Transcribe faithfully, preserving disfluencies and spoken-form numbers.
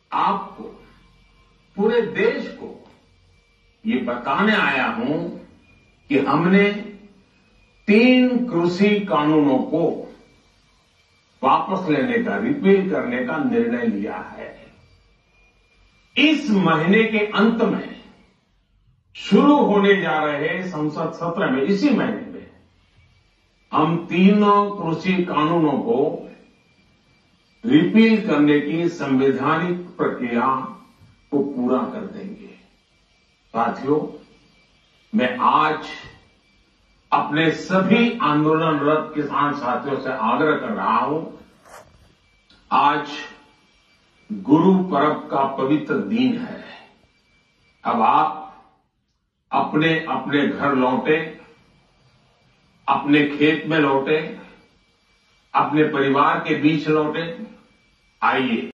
आपको, पूरे देश को ये बताने आया हूं कि हमने तीन कृषि कानूनों को वापस लेने का, रिपील करने का निर्णय लिया है। इस महीने के अंत में शुरू होने जा रहे संसद सत्र में, इसी महीने में हम तीनों कृषि कानूनों को रिपील करने की संवैधानिक प्रक्रिया को पूरा कर देंगे। साथियों, मैं आज अपने सभी आंदोलनरत किसान साथियों से आग्रह कर रहा हूं, आज गुरु पर्व का पवित्र दिन है। अब आप अपने अपने घर लौटे, अपने खेत में लौटे, अपने परिवार के बीच लौटे। आइए